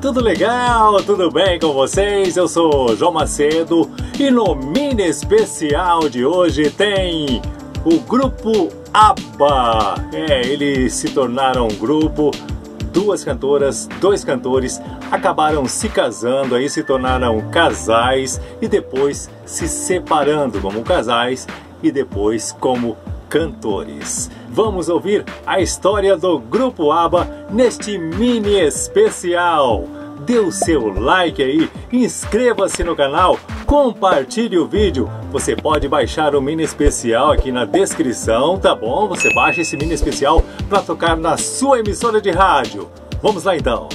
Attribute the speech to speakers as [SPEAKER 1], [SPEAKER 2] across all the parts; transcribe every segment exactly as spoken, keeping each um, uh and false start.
[SPEAKER 1] tudo legal? Tudo bem com vocês? Eu sou João Macedo e no mini especial de hoje tem o grupo ABBA. É, eles se tornaram um grupo, duas cantoras, dois cantores acabaram se casando, aí se tornaram casais e depois se separando como casais e depois como cantores. Vamos ouvir a história do grupo ABBA neste mini especial. Dê o seu like aí, inscreva-se no canal, compartilhe o vídeo. Você pode baixar o mini especial aqui na descrição, tá bom? Você baixa esse mini especial para tocar na sua emissora de rádio. Vamos lá então.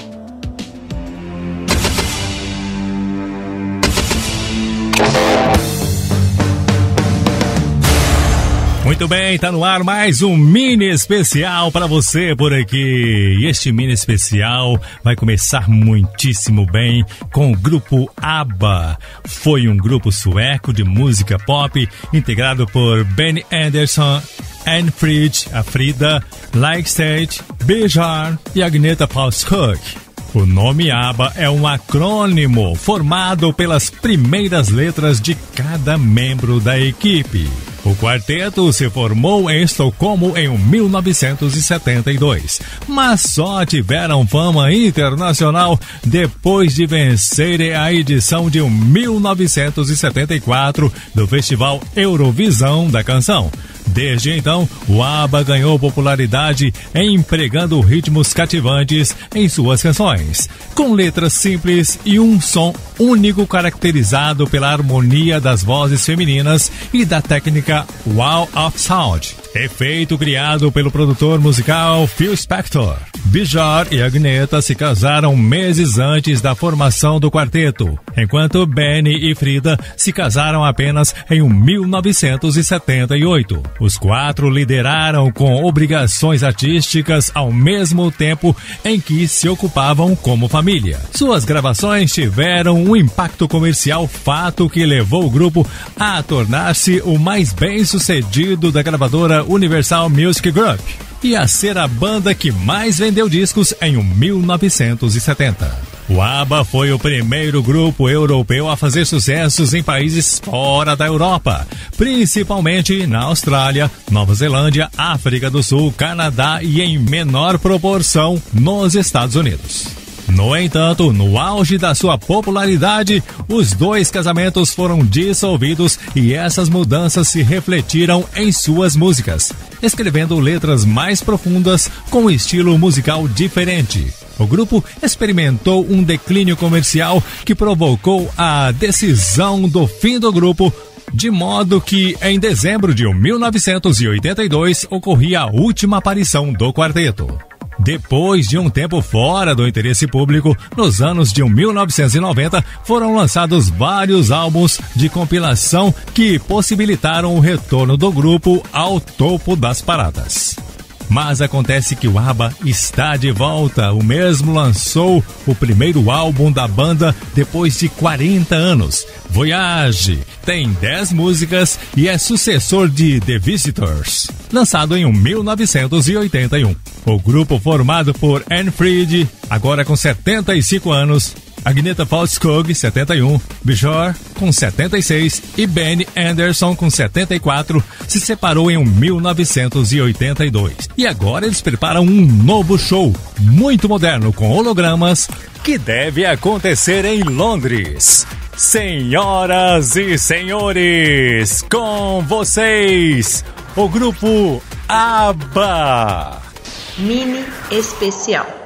[SPEAKER 1] Muito bem, tá no ar mais um mini especial para você por aqui. E este mini especial vai começar muitíssimo bem com o grupo ABBA. Foi um grupo sueco de música pop integrado por Benny Andersson, Anne Frid, a Frida, Likestad, Björn e Agneta Falskog. O nome ABBA é um acrônimo formado pelas primeiras letras de cada membro da equipe. O quarteto se formou em Estocolmo em mil novecentos e setenta e dois, mas só tiveram fama internacional depois de vencerem a edição de mil novecentos e setenta e quatro do Festival Eurovisão da Canção. Desde então, o ABBA ganhou popularidade empregando ritmos cativantes em suas canções, com letras simples e um som único caracterizado pela harmonia das vozes femininas e da técnica Wall of Sound, efeito criado pelo produtor musical Phil Spector. Björn e Agneta se casaram meses antes da formação do quarteto, enquanto Benny e Frida se casaram apenas em mil novecentos e setenta e oito. Os quatro lideraram com obrigações artísticas ao mesmo tempo em que se ocupavam como família. Suas gravações tiveram um impacto comercial, fato que levou o grupo a tornar-se o mais bem-sucedido da gravadora Universal Music Group e a ser a banda que mais vendeu discos em mil novecentos e setenta. O ABBA foi o primeiro grupo europeu a fazer sucessos em países fora da Europa, principalmente na Austrália, Nova Zelândia, África do Sul, Canadá e em menor proporção nos Estados Unidos. No entanto, no auge da sua popularidade, os dois casamentos foram dissolvidos e essas mudanças se refletiram em suas músicas, escrevendo letras mais profundas com um estilo musical diferente. O grupo experimentou um declínio comercial que provocou a decisão do fim do grupo, de modo que, em dezembro de mil novecentos e oitenta e dois, ocorria a última aparição do quarteto. Depois de um tempo fora do interesse público, nos anos de mil novecentos e noventa, foram lançados vários álbuns de compilação que possibilitaram o retorno do grupo ao topo das paradas. Mas acontece que o ABBA está de volta. O mesmo lançou o primeiro álbum da banda depois de quarenta anos. Voyage tem dez músicas e é sucessor de The Visitors, lançado em mil novecentos e oitenta e um. O grupo, formado por Anne Frid, agora com setenta e cinco anos, Agneta Falskog, setenta e um, Björn, com setenta e seis e Benny Andersson, com setenta e quatro, se separou em mil novecentos e oitenta e dois. E agora eles preparam um novo show, muito moderno, com hologramas, que deve acontecer em Londres. Senhoras e senhores, com vocês, o grupo ABBA.
[SPEAKER 2] Mini especial.